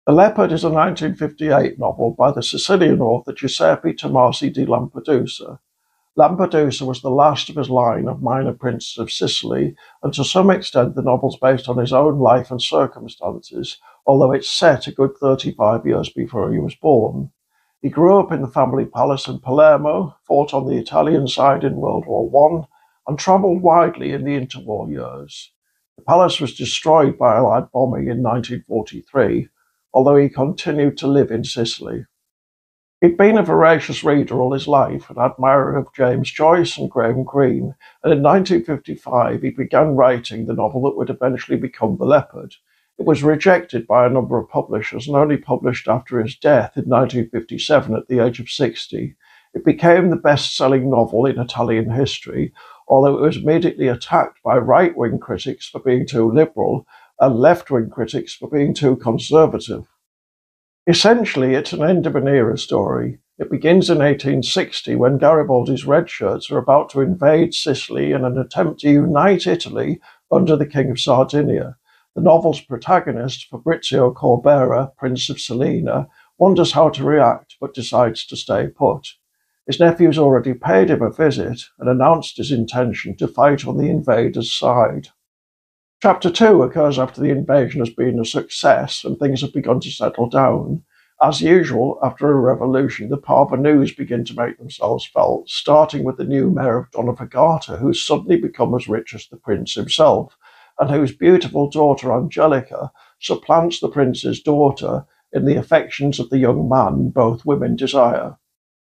The Leopard is a 1958 novel by the Sicilian author Giuseppe Tomasi di Lampedusa. Lampedusa was the last of his line of minor princes of Sicily, and to some extent the novel's based on his own life and circumstances, although it's set a good 35 years before he was born. He grew up in the family palace in Palermo, fought on the Italian side in World War I, and travelled widely in the interwar years. The palace was destroyed by Allied bombing in 1943, although he continued to live in Sicily. He'd been a voracious reader all his life, an admirer of James Joyce and Graham Greene, and in 1955 he began writing the novel that would eventually become The Leopard. It was rejected by a number of publishers and only published after his death in 1957 at the age of 60. It became the best-selling novel in Italian history, although it was immediately attacked by right-wing critics for being too liberal and left-wing critics for being too conservative. Essentially, it's an end of an era story. It begins in 1860 when Garibaldi's red shirts are about to invade Sicily in an attempt to unite Italy under the King of Sardinia. The novel's protagonist, Fabrizio Corbera, Prince of Salina, wonders how to react but decides to stay put. His nephew's already paid him a visit and announced his intention to fight on the invaders' side. Chapter 2 occurs after the invasion has been a success and things have begun to settle down. As usual, after a revolution, the parvenus begin to make themselves felt, starting with the new mayor of Donofagata, who's suddenly become as rich as the prince himself, and whose beautiful daughter Angelica supplants the prince's daughter in the affections of the young man both women desire.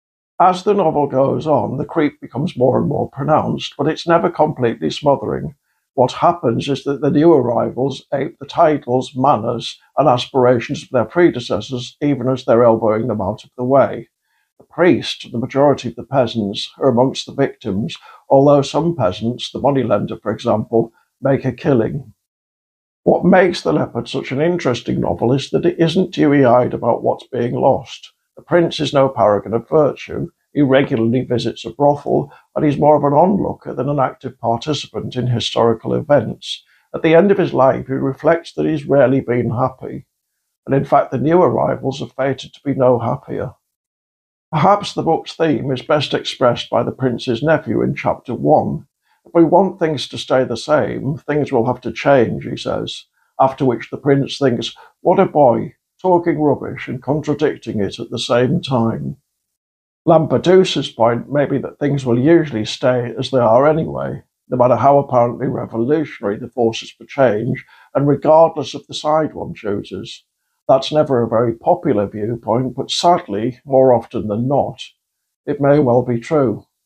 As the novel goes on, the creep becomes more and more pronounced, but it's never completely smothering. What happens is that the new arrivals ape the titles, manners, and aspirations of their predecessors, even as they're elbowing them out of the way. The priest, the majority of the peasants, are amongst the victims, although some peasants, the moneylender for example, make a killing. What makes The Leopard such an interesting novel is that it isn't dewy-eyed about what's being lost. The prince is no paragon of virtue. He regularly visits a brothel, and he's more of an onlooker than an active participant in historical events. At the end of his life, he reflects that he's rarely been happy, and in fact the new arrivals are fated to be no happier. Perhaps the book's theme is best expressed by the prince's nephew in chapter 1. If we want things to stay the same, things will have to change, he says, after which the prince thinks, what a boy, talking rubbish and contradicting it at the same time. Lampedusa's point may be that things will usually stay as they are anyway, no matter how apparently revolutionary the forces for change, and regardless of the side one chooses. That's never a very popular viewpoint, but sadly, more often than not, it may well be true.